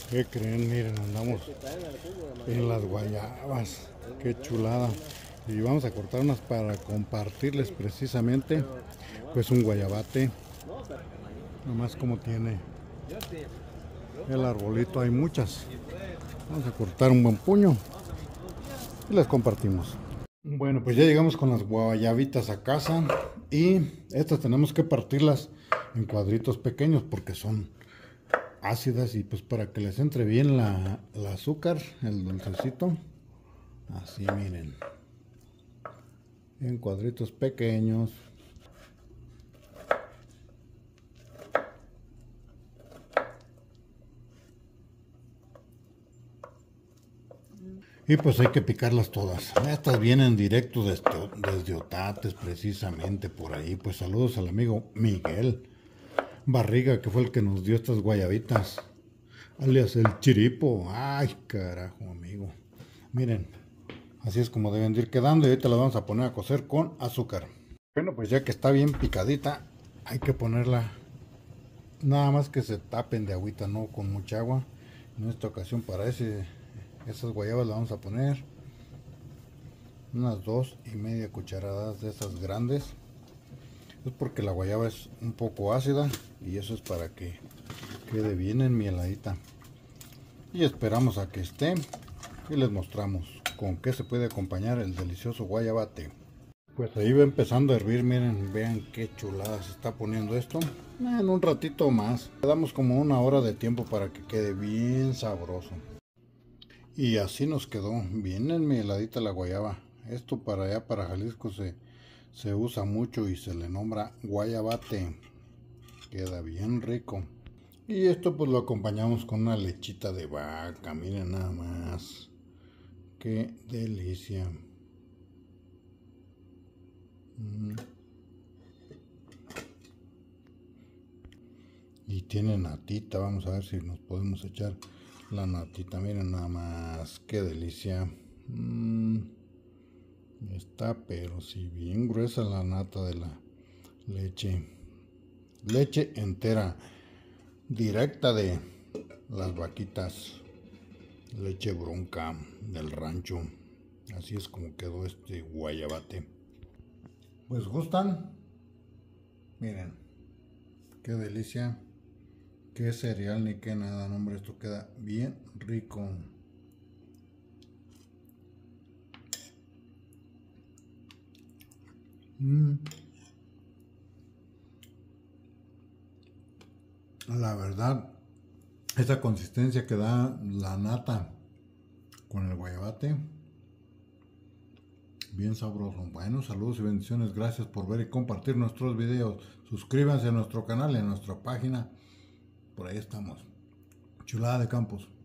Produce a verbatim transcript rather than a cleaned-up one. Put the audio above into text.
¿Qué creen? Miren, andamos en las guayabas. Qué chulada. Y vamos a cortar unas para compartirles precisamente. Pues un guayabate. Nomás como tiene el arbolito. Hay muchas. Vamos a cortar un buen puño y las compartimos. Bueno, pues ya llegamos con las guayabitas a casa. Y estas tenemos que partirlas en cuadritos pequeños porque son ácidas, y pues para que les entre bien la, la azúcar, el dulcecito, así miren, en cuadritos pequeños. Y pues hay que picarlas todas. Estas vienen directo desde, desde Otates, precisamente por ahí. Pues saludos al amigo Miguel Barriga, que fue el que nos dio estas guayabitas, alias el Chiripo. Ay, carajo, amigo. Miren, así es como deben de ir quedando. Y ahorita la vamos a poner a cocer con azúcar. Bueno, pues ya que está bien picadita, hay que ponerla, nada más que se tapen de agüita, no con mucha agua. En esta ocasión, para ese, esas guayabas la vamos a poner unas dos y media cucharadas de esas grandes. Es porque la guayaba es un poco ácida, y eso es para que quede bien enmieladita. Y esperamos a que esté y les mostramos con qué se puede acompañar el delicioso guayabate. Pues ahí va empezando a hervir. Miren, vean qué chulada se está poniendo esto. En un ratito más, le damos como una hora de tiempo para que quede bien sabroso. Y así nos quedó bien enmieladita la guayaba. Esto para allá, para Jalisco, se se usa mucho y se le nombra guayabate. Queda bien rico. Y esto pues lo acompañamos con una lechita de vaca. Miren nada más, qué delicia. mm. Y tiene natita. Vamos a ver si nos podemos echar la natita. Miren nada más, qué delicia. mm. Está pero si sí, bien gruesa la nata de la leche. Leche entera, directa de las vaquitas. Leche bronca del rancho. Así es como quedó este guayabate. Pues gustan. Miren, qué delicia. Qué cereal ni qué nada. No, hombre, esto queda bien rico. Mm. La verdad, esa consistencia que da la nata con el guayabate, bien sabroso. Bueno, saludos y bendiciones. Gracias por ver y compartir nuestros videos. Suscríbanse a nuestro canal y a nuestra página. Por ahí estamos. Chulada de Campos.